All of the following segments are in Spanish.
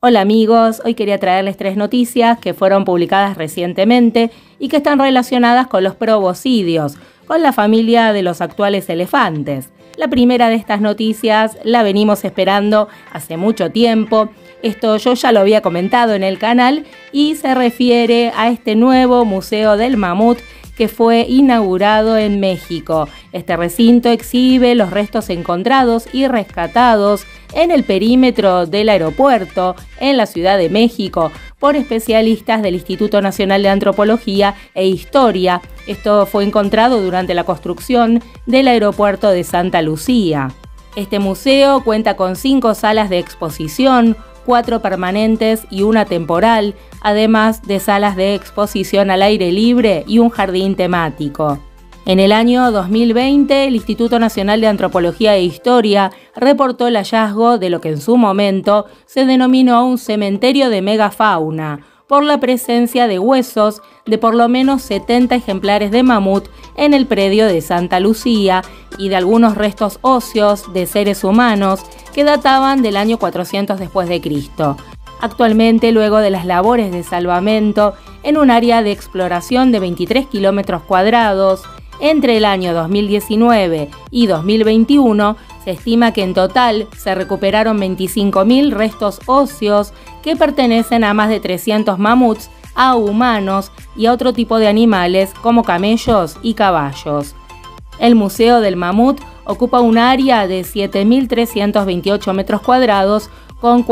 Hola amigos, hoy quería traerles 3 noticias que fueron publicadas recientemente y que están relacionadas con los proboscidios, con la familia de los actuales elefantes. La primera de estas noticias la venimos esperando hace mucho tiempo. Esto yo ya lo había comentado en el canal y se refiere a este nuevo Museo del Mamut que fue inaugurado en México. Este recinto exhibe los restos encontrados y rescatados en el perímetro del aeropuerto en la Ciudad de México por especialistas del Instituto Nacional de Antropología e Historia. Esto fue encontrado durante la construcción del aeropuerto de Santa Lucía. Este museo cuenta con 5 salas de exposición, 4 permanentes y una temporal, además de salas de exposición al aire libre y un jardín temático. En el año 2020, el Instituto Nacional de Antropología e Historia reportó el hallazgo de lo que en su momento se denominó un cementerio de megafauna, por la presencia de huesos de por lo menos 70 ejemplares de mamut en el predio de Santa Lucía y de algunos restos óseos de seres humanos que databan del año 400 después de Cristo. Actualmente, luego de las labores de salvamento en un área de exploración de 23 kilómetros cuadrados, entre el año 2019 y 2021, se estima que en total se recuperaron 25.000 restos óseos que pertenecen a más de 300 mamuts, a humanos y a otro tipo de animales como camellos y caballos. El Museo del Mamut ocupa un área de 7.328 metros cuadrados con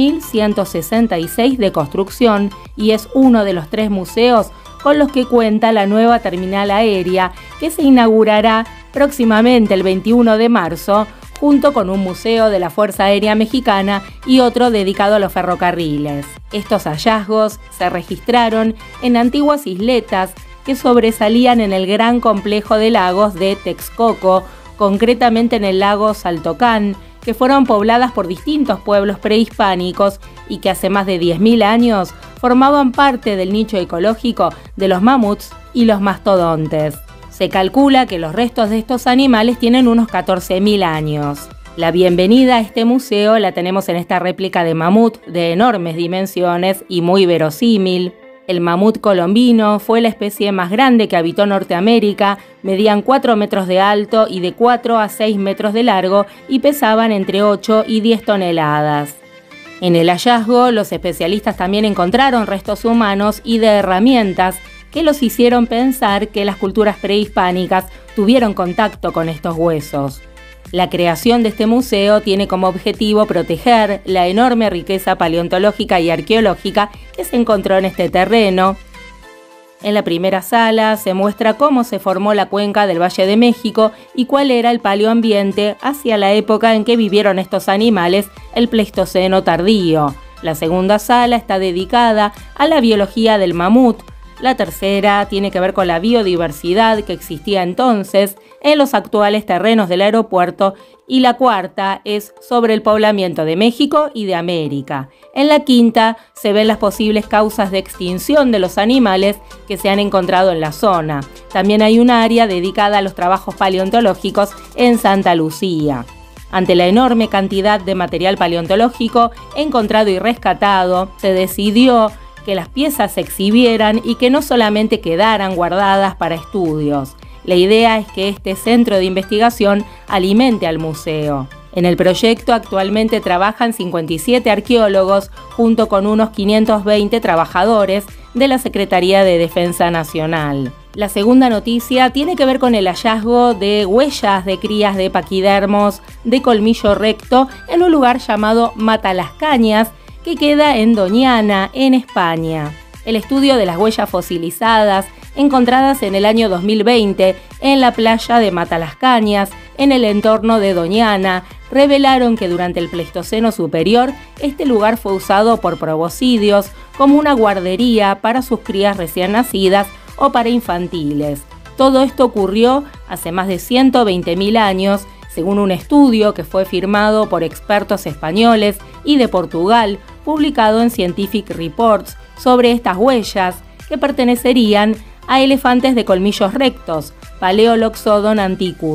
4.166 de construcción y es uno de los 3 museos con los que cuenta la nueva terminal aérea que se inaugurará próximamente el 21 de marzo, junto con un museo de la Fuerza Aérea Mexicana y otro dedicado a los ferrocarriles. Estos hallazgos se registraron en antiguas isletas que sobresalían en el gran complejo de lagos de Texcoco, concretamente en el lago Saltocán, que fueron pobladas por distintos pueblos prehispánicos y que hace más de 10.000 años formaban parte del nicho ecológico de los mamuts y los mastodontes. Se calcula que los restos de estos animales tienen unos 14.000 años. La bienvenida a este museo la tenemos en esta réplica de mamut de enormes dimensiones y muy verosímil. El mamut colombino fue la especie más grande que habitó Norteamérica, medían 4 metros de alto y de 4 a 6 metros de largo y pesaban entre 8 y 10 toneladas. En el hallazgo, los especialistas también encontraron restos humanos y de herramientas que los hicieron pensar que las culturas prehispánicas tuvieron contacto con estos huesos. La creación de este museo tiene como objetivo proteger la enorme riqueza paleontológica y arqueológica que se encontró en este terreno. En la primera sala se muestra cómo se formó la cuenca del Valle de México y cuál era el paleoambiente hacia la época en que vivieron estos animales, el Pleistoceno tardío. La segunda sala está dedicada a la biología del mamut. La tercera tiene que ver con la biodiversidad que existía entonces en los actuales terrenos del aeropuerto y la cuarta es sobre el poblamiento de México y de América. En la quinta se ven las posibles causas de extinción de los animales que se han encontrado en la zona. También hay un área dedicada a los trabajos paleontológicos en Santa Lucía. Ante la enorme cantidad de material paleontológico encontrado y rescatado, se decidió que las piezas se exhibieran y que no solamente quedaran guardadas para estudios. La idea es que este centro de investigación alimente al museo. En el proyecto actualmente trabajan 57 arqueólogos junto con unos 520 trabajadores de la Secretaría de Defensa Nacional. La segunda noticia tiene que ver con el hallazgo de huellas de crías de paquidermos de colmillo recto en un lugar llamado Matalascañas, que queda en Doñana, en España. El estudio de las huellas fosilizadas encontradas en el año 2020 en la playa de Matalascañas, en el entorno de Doñana, revelaron que durante el Pleistoceno superior este lugar fue usado por proboscidios como una guardería para sus crías recién nacidas o para infantiles. Todo esto ocurrió hace más de 120.000 años, según un estudio que fue firmado por expertos españoles y de Portugal, publicado en Scientific Reports sobre estas huellas que pertenecerían a elefantes de colmillos rectos, Paleoloxodon antiquus.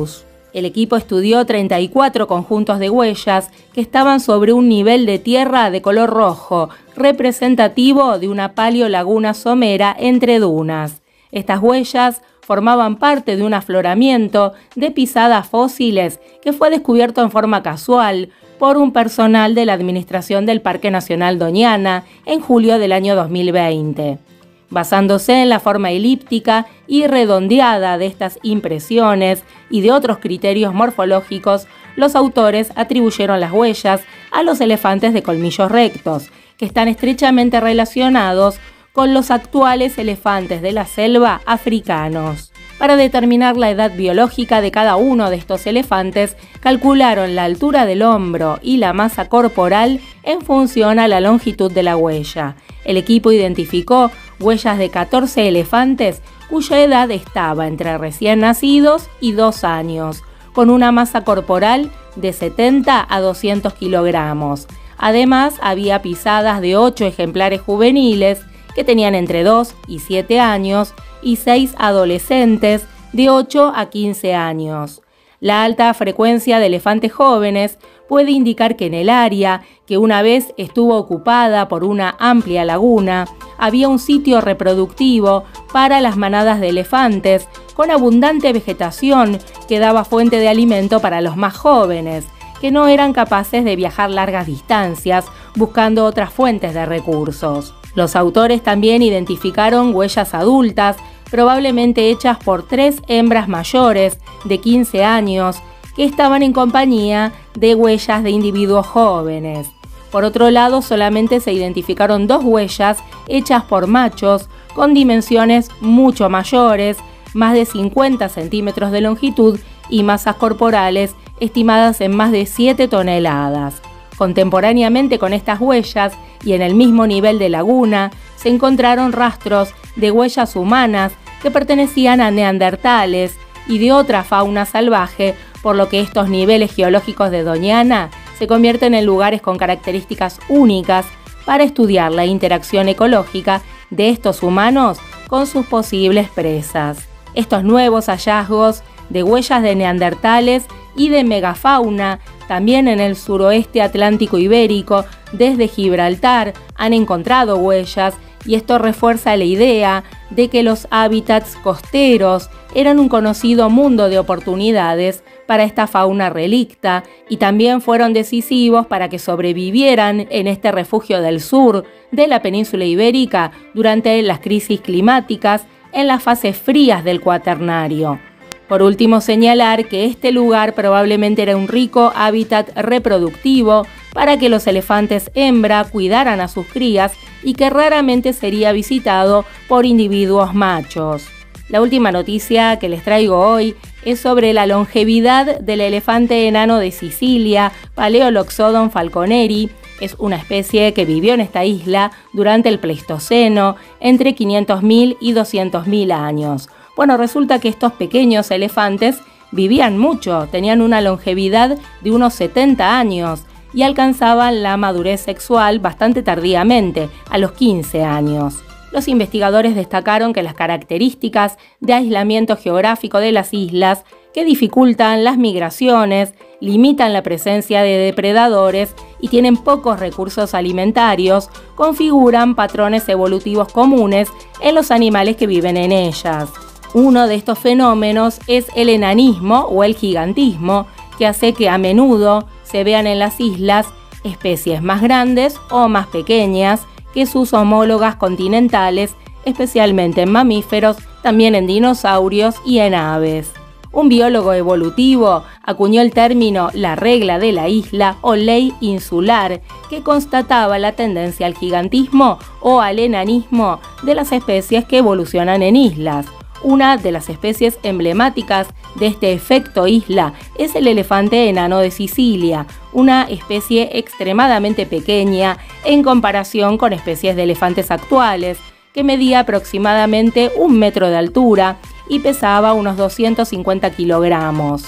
El equipo estudió 34 conjuntos de huellas que estaban sobre un nivel de tierra de color rojo, representativo de una paleolaguna somera entre dunas. Estas huellas formaban parte de un afloramiento de pisadas fósiles que fue descubierto en forma casual por un personal de la Administración del Parque Nacional Doñana en julio del año 2020. Basándose en la forma elíptica y redondeada de estas impresiones y de otros criterios morfológicos, los autores atribuyeron las huellas a los elefantes de colmillos rectos, que están estrechamente relacionados con los actuales elefantes de la selva africanos. Para determinar la edad biológica de cada uno de estos elefantes, calcularon la altura del hombro y la masa corporal en función a la longitud de la huella. El equipo identificó huellas de 14 elefantes cuya edad estaba entre recién nacidos y 2 años, con una masa corporal de 70 a 200 kilogramos. Además, había pisadas de 8 ejemplares juveniles que tenían entre 2 y 7 años y 6 adolescentes de 8 a 15 años. La alta frecuencia de elefantes jóvenes puede indicar que en el área, que una vez estuvo ocupada por una amplia laguna, había un sitio reproductivo para las manadas de elefantes con abundante vegetación que daba fuente de alimento para los más jóvenes, que no eran capaces de viajar largas distancias buscando otras fuentes de recursos. Los autores también identificaron huellas adultas, probablemente hechas por 3 hembras mayores de 15 años que estaban en compañía de huellas de individuos jóvenes. Por otro lado, solamente se identificaron 2 huellas hechas por machos con dimensiones mucho mayores, más de 50 centímetros de longitud y masas corporales estimadas en más de 7 toneladas. Contemporáneamente con estas huellas y en el mismo nivel de laguna, se encontraron rastros de huellas humanas que pertenecían a neandertales y de otra fauna salvaje, por lo que estos niveles geológicos de Doñana se convierten en lugares con características únicas para estudiar la interacción ecológica de estos humanos con sus posibles presas. Estos nuevos hallazgos de huellas de neandertales y de megafauna también en el suroeste atlántico ibérico, desde Gibraltar, han encontrado huellas y esto refuerza la idea de que los hábitats costeros eran un conocido mundo de oportunidades para esta fauna relicta y también fueron decisivos para que sobrevivieran en este refugio del sur de la península ibérica durante las crisis climáticas en las fases frías del Cuaternario. Por último, señalar que este lugar probablemente era un rico hábitat reproductivo para que los elefantes hembra cuidaran a sus crías y que raramente sería visitado por individuos machos. La última noticia que les traigo hoy es sobre la longevidad del elefante enano de Sicilia, Paleoloxodon falconeri. Es una especie que vivió en esta isla durante el Pleistoceno, entre 500.000 y 200.000 años. Bueno, resulta que estos pequeños elefantes vivían mucho, tenían una longevidad de unos 70 años y alcanzaban la madurez sexual bastante tardíamente, a los 15 años. Los investigadores destacaron que las características de aislamiento geográfico de las islas, que dificultan las migraciones, limitan la presencia de depredadores y tienen pocos recursos alimentarios, configuran patrones evolutivos comunes en los animales que viven en ellas. Uno de estos fenómenos es el enanismo o el gigantismo, que hace que a menudo se vean en las islas especies más grandes o más pequeñas que sus homólogas continentales, especialmente en mamíferos, también en dinosaurios y en aves. Un biólogo evolutivo acuñó el término la regla de la isla o ley insular, que constataba la tendencia al gigantismo o al enanismo de las especies que evolucionan en islas. Una de las especies emblemáticas de este efecto isla es el elefante enano de Sicilia, una especie extremadamente pequeña en comparación con especies de elefantes actuales, que medía aproximadamente 1 metro de altura y pesaba unos 250 kilogramos.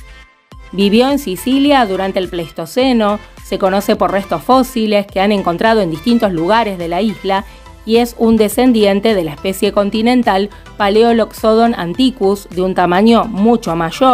Vivió en Sicilia durante el Pleistoceno, se conoce por restos fósiles que han encontrado en distintos lugares de la isla y es un descendiente de la especie continental Paleoloxodon antiquus, de un tamaño mucho mayor,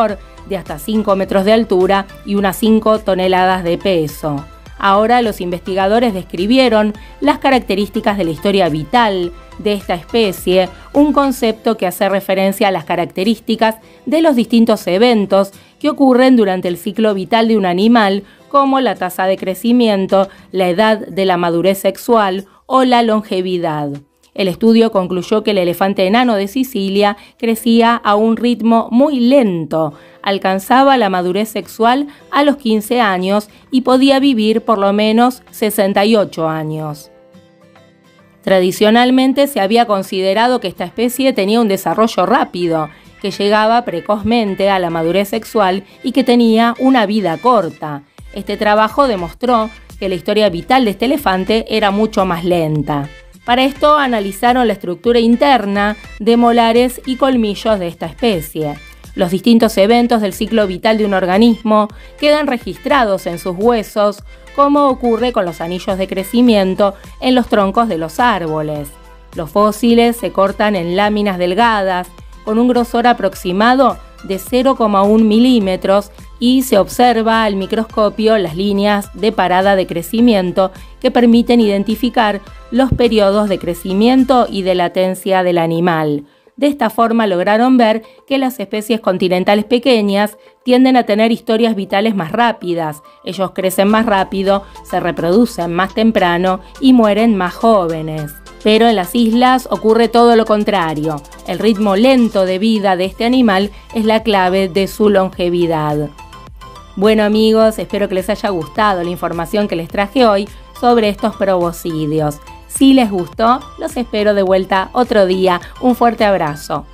de hasta 5 metros de altura y unas 5 toneladas de peso. Ahora los investigadores describieron las características de la historia vital de esta especie, un concepto que hace referencia a las características de los distintos eventos que ocurren durante el ciclo vital de un animal, como la tasa de crecimiento, la edad de la madurez sexual o la longevidad. El estudio concluyó que el elefante enano de Sicilia crecía a un ritmo muy lento, alcanzaba la madurez sexual a los 15 años y podía vivir por lo menos 68 años. Tradicionalmente se había considerado que esta especie tenía un desarrollo rápido, que llegaba precozmente a la madurez sexual y que tenía una vida corta. Este trabajo demostró que la historia vital de este elefante era mucho más lenta. Para esto analizaron la estructura interna de molares y colmillos de esta especie. Los distintos eventos del ciclo vital de un organismo quedan registrados en sus huesos, como ocurre con los anillos de crecimiento en los troncos de los árboles. Los fósiles se cortan en láminas delgadas, con un grosor aproximado de 0,1 milímetros y se observa al microscopio las líneas de parada de crecimiento que permiten identificar los periodos de crecimiento y de latencia del animal. De esta forma lograron ver que las especies continentales pequeñas tienden a tener historias vitales más rápidas. Ellos crecen más rápido, se reproducen más temprano y mueren más jóvenes. Pero en las islas ocurre todo lo contrario. El ritmo lento de vida de este animal es la clave de su longevidad. Bueno amigos, espero que les haya gustado la información que les traje hoy sobre estos proboscidios. Si les gustó, los espero de vuelta otro día. Un fuerte abrazo.